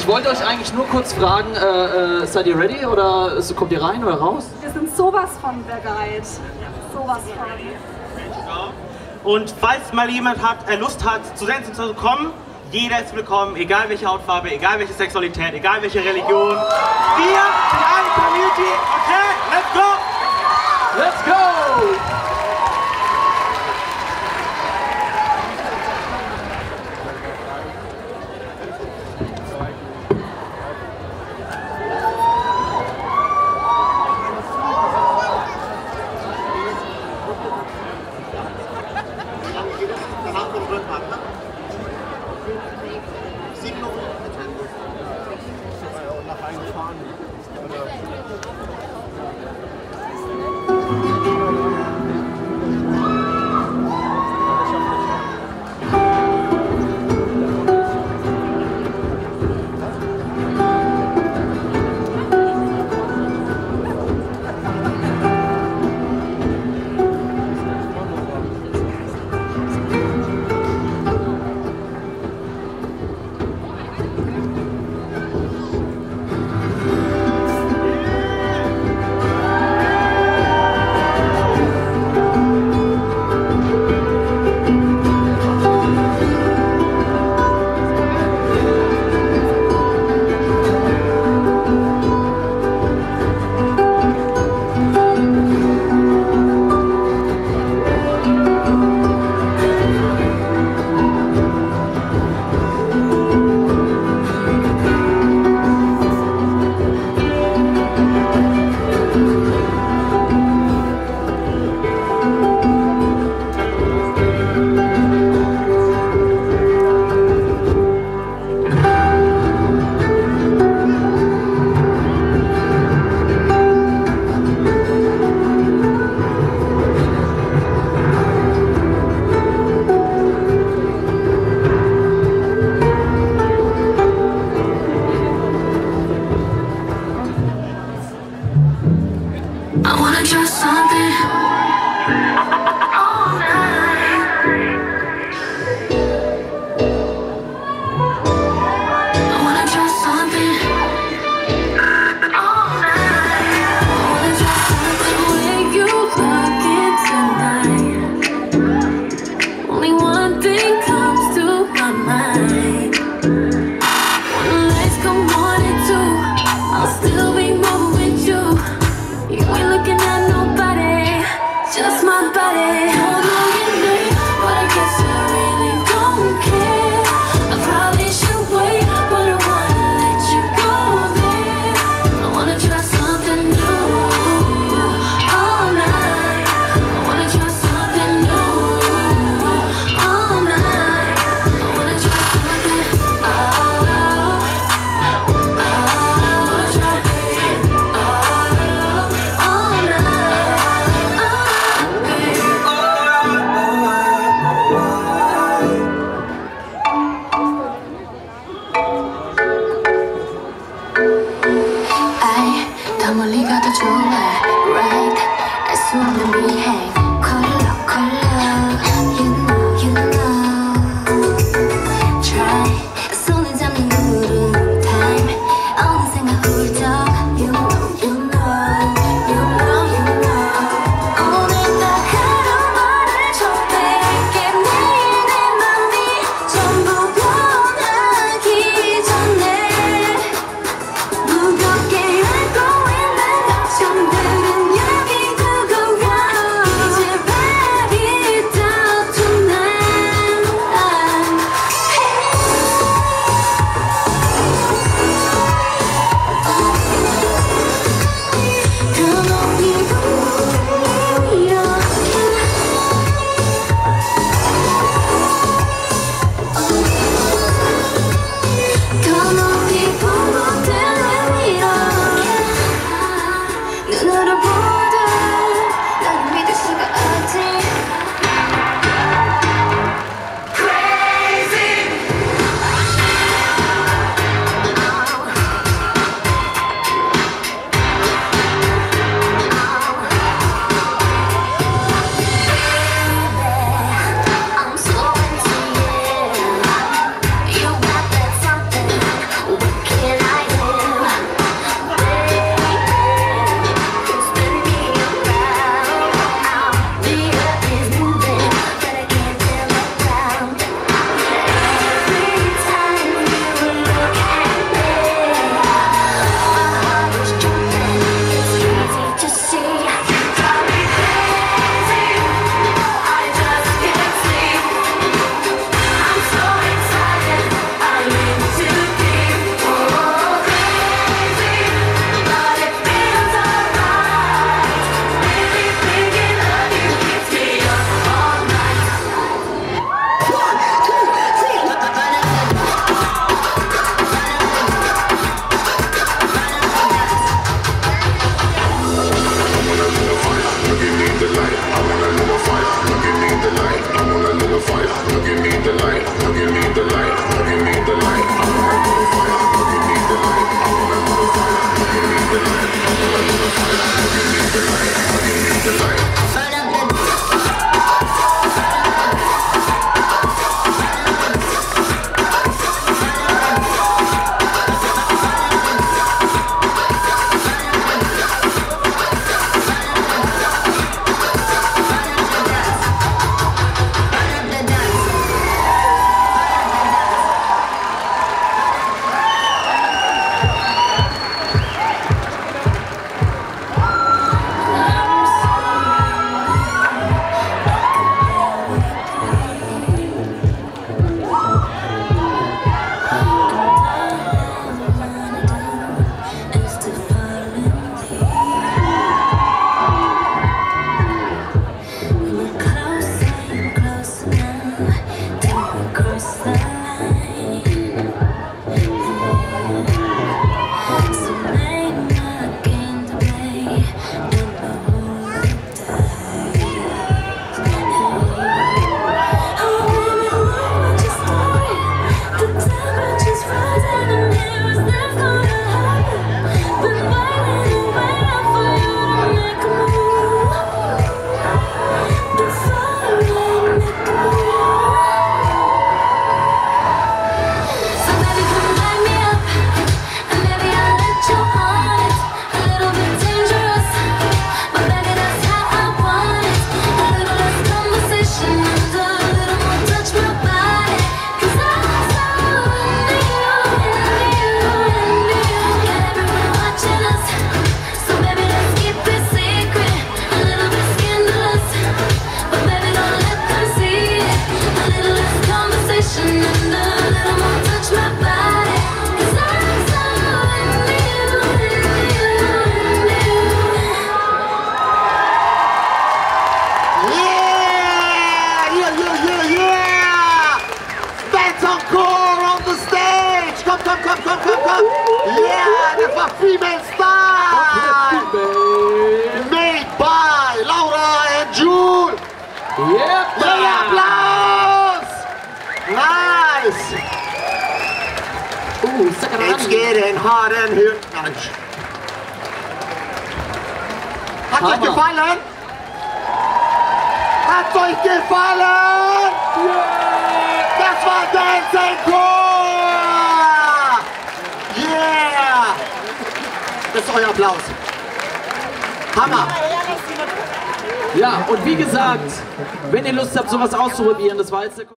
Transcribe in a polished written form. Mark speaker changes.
Speaker 1: wollte euch eigentlich nur kurz fragen, seid ihr ready oder kommt ihr rein oder raus?
Speaker 2: Wir sind sowas von bereit. Sowas von.
Speaker 3: Und falls mal jemand Lust hat, zu Dancing zu kommen, jeder ist willkommen, egal welche Hautfarbe, egal welche Sexualität, egal welche Religion. Wir sind eine Community. Okay, let's go!
Speaker 1: Let's go!
Speaker 4: 무겁게 안고 있는 걱정들은 여기 두고 가. Female Style! Made by Laura and Jule!
Speaker 1: Yep.
Speaker 4: Yeah, Applaus! Nice!
Speaker 1: Second
Speaker 4: It's
Speaker 1: round.
Speaker 4: getting hot in here. Mensch. Hat's euch
Speaker 1: Hammer.
Speaker 4: gefallen? Hat's euch gefallen? Das war Dancing Core! Yeah! Das ist euer Applaus. Hammer!
Speaker 1: Ja, und wie gesagt, wenn ihr Lust habt, sowas auszuprobieren, das war jetzt der